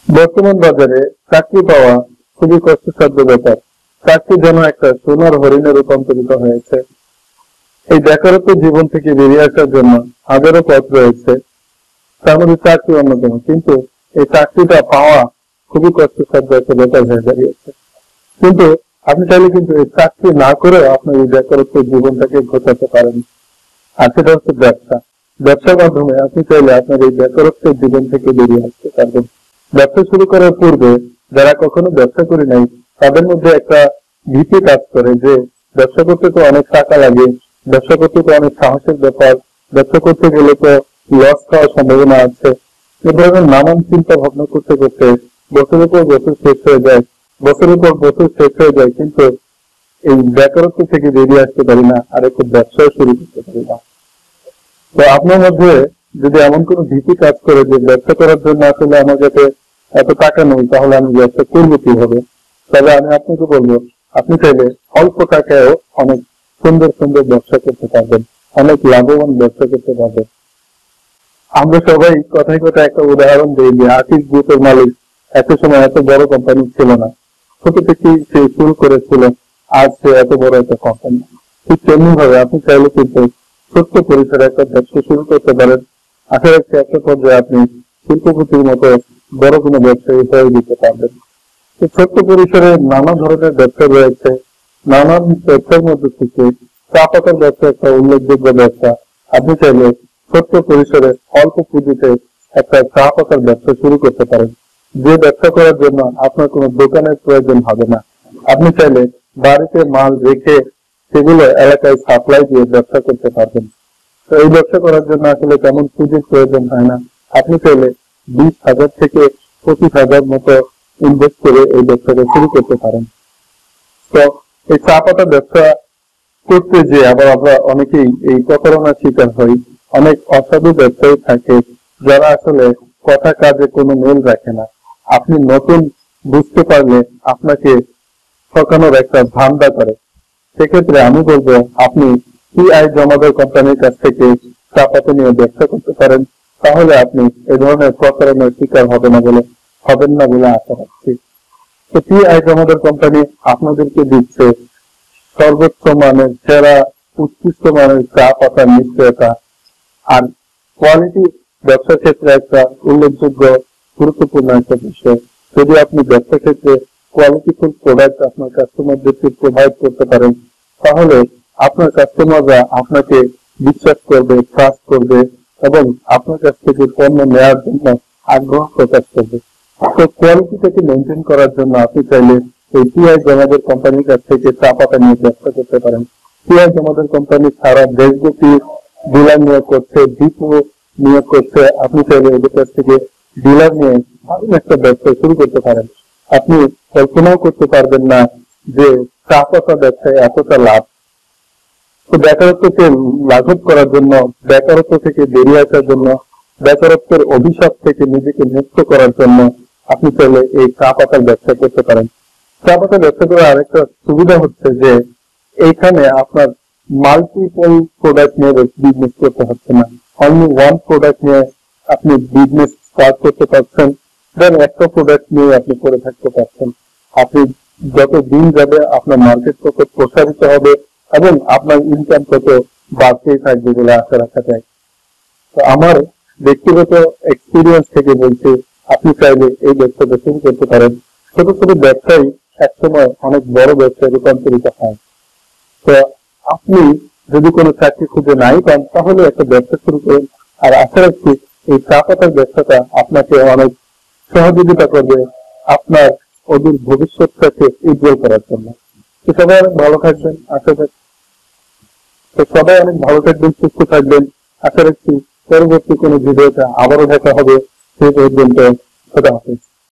বর্তমান বাজারে চাকরি পাওয়া খুবই কষ্টসাধ্য ব্যাপার। চাকরি যেন একটা সোনার হরিণে রূপান্তরিত হয়েছে। এই বেকারত্ব জীবন থেকে বেরিয়ে আসার জন্য হাজারো পথ রয়েছে, তার মধ্যে চাকরি অন্যতম। কিন্তু এই চাকরিটা পাওয়া খুবই কষ্টসাধ্য একটা ব্যাপার হয়ে দাঁড়িয়েছে। কিন্তু আপনি চাইলে কিন্তু এই চাকরি না করেও আপনার এই বেকারত্ব জীবনটাকে ঘটাতে পারেন। আর সেটা হচ্ছে ব্যবসা। ব্যবসার মাধ্যমে আপনি চাইলে আপনার এই বেকারত্বের জীবন থেকে বেরিয়ে আসতে পারবেন। ব্যবসা শুরু করার পূর্বে যারা কখনো ব্যবসা করে নাই, তাদের মধ্যে একটা ভীতি কাজ করে যে ব্যবসা করতে তো অনেক টাকা লাগে, ব্যবসা করতে তো অনেক সাহসের ব্যাপার, ব্যবসা করতে গেলে তো লস খাওয়ার সম্ভাবনা আছে। এ ধরনের নানান চিন্তা ভাবনা করতে করতে বছরের পর বছর শেষ হয়ে যায়, বছরের পর বছর শেষ হয়ে যায়, কিন্তু এই বেকারত্ব থেকে বেরিয়ে আসতে পারি না, আর একটু ব্যবসাও শুরু করতে পারি না। তো আপনার মধ্যে যদি এমন কোনো ভীতি কাজ করে যে ব্যবসা করার জন্য আসলে আমার কাছে এত টাকা নেই, তাহলে আমি ব্যবসা করবো কিভাবে, তবে আমি আপনাকে বলবো, আপনি চাইলে অল্প টাকায়ও অনেক সুন্দর সুন্দর ব্যবসা করতে পারবেন, অনেক লাভবান ব্যবসা করতে পারবেন। আমরা সবাই কথায় কথায় একটা উদাহরণ দিই যে আশিস গ্রুপের মালিক এত সময় এত বড় কোম্পানি ছিল না, ছোট থেকেই সে শুরু করেছিল, আজ সে এত বড় একটা কোম্পানি। ঠিক তেমনি ভাবে আপনি চাইলে কিন্তু ছোট্ট পরিসরে একটা ব্যবসা শুরু করতে পারেন। আশা রাখছি একটা পর্যায়ে আপনি শিল্পপতির মতো বড় কোনো ব্যবসায়ী হয়ে দিতে পারবেন। ছোট্ট পরিসরে নানা ধরনের ব্যবসা রয়েছে। নানান ব্যবসার মধ্যে থেকে চা পাতার ব্যবসা একটা উল্লেখযোগ্য ব্যবসা। আপনি চাইলে ছোট্ট পরিসরে অল্প পুঁজিতে একটা চা পাতার ব্যবসা শুরু করতে পারেন, যে ব্যবসা করার জন্য আপনার কোনো দোকানের প্রয়োজন হবে না। আপনি চাইলে বাড়িতে মাল রেখে সেগুলো এলাকায় সাপ্লাই দিয়ে ব্যবসা করতে পারবেন। তো এই ব্যবসা করার জন্য আসলে তেমন পুঁজির প্রয়োজন হয় না। আপনি চাইলে 20,000 থেকে 25,000 মতো ইনভেস্ট করে এই ব্যবসাটা শুরু করতে পারেন। তো এই চা পাতা ব্যবসা করতে যে আবার আমরা অনেকেই এই প্রতারণার শিকার হই। অনেক অসাধু ব্যবসায়ী থাকে যারা আসলে কথা কাজে কোনো মিল রাখে না। আপনি নতুন বুঝতে পারলে আপনাকে ঠকানোর একটা ধান্দা করে। সেক্ষেত্রে আমি বলবো আপনি পিআই জমাদার কোম্পানির কাছ থেকে চা পাতা নিয়ে ব্যবসা করতে পারেন। তাহলে আপনি এ ধরনের প্রতারণার শিকার হবেন না বলে আশা রাখছি। তো পিআই জমাদার কোম্পানি আপনাদেরকে দিচ্ছে সর্বোচ্চ মানের সেরা উৎকৃষ্ট মানের চা পাতার নিশ্চয়তা। আর কোয়ালিটি ব্যবসার ক্ষেত্রে একটা উল্লেখযোগ্য গুরুত্বপূর্ণ একটা বিষয়। যদি আপনি ব্যবসা ক্ষেত্রে কোয়ালিটিফুল প্রোডাক্ট আপনার কাস্টমারদেরকে প্রোভাইড করতে পারেন, তাহলে আপনার কাস্টমাররা আপনাকে বিশ্বাস করবে, ট্রাস্ট করবে এবং আপনার কাছ থেকে পণ্য নেওয়ার জন্য আগ্রহ প্রকাশ করবে। তো কোয়ালিটিটাকে মেনটেন করার জন্য আপনি চাইলে এই পিআই জমাদার কোম্পানির কাছ থেকে চা পাতা নিয়ে ব্যবসা করতে পারেন। পিআই জমাদার কোম্পানি সারা দেশব্যাপী ডিলার নিয়োগ করছে, ডিপো নিয়োগ করছে। আপনি চাইলে ওদের কাছ থেকে ডিলার নিয়ে একটা ব্যবসা শুরু করতে পারেন। আপনি কল্পনাও করতে পারবেন না যে চা পাতা ব্যবসায় এতটা লাভ। তো বেকারত্বকে লাঘব করার জন্য, বেকারত্ব থেকে বেরিয়ে আসার জন্য, বেকারত্বের অভিশাপ থেকে নিজেকে মুক্ত করার জন্য আপনি চাইলে এই চা পাতার ব্যবসা করতে পারেন। চা পাতার ব্যবসা করার আরেকটা সুবিধা হচ্ছে যে এইখানে আপনার মাল্টিপল প্রোডাক্ট নিয়ে বিজনেস করতে হচ্ছে না। অনলি ওয়ান প্রোডাক্ট নিয়ে আপনি বিজনেস স্টার্ট করতে পারছেন, দেন একটা প্রোডাক্ট নিয়ে আপনি করে থাকতে পারছেন। আপনি যত দিন যাবে আপনার মার্কেট তত প্রসারিত হবে এবং আপনার ইনকাম তত বাড়তেই থাকবে বলে আশা রাখা যায়। তো আমার ব্যক্তিগত এক্সপিরিয়েন্স থেকে বলছি, আপনি চাইলে এই ব্যবসাটা শুরু করতে পারেন। ছোট ছোট ব্যবসায়ী একসময় অনেক বড় ব্যবসায় রূপান্তরিত হয়। তো আপনি যদি কোনো চাকরি খুঁজে নাই পান, তাহলে একটা ব্যবসা শুরু করুন। আর আশা রাখছি এই চা পাতার ব্যবসাটা আপনাকে অনেক সহযোগিতা করবে আপনার অদূর ভবিষ্যৎটাকে উজ্জ্বল করার জন্য। তো সবাই অনেক ভালো থাকবেন, সুস্থ থাকবেন। আশা রাখছি পরবর্তী কোনো ভিডিওতে আবারও দেখা হবে। সেই পর্যন্ত খোদা হাফেজ।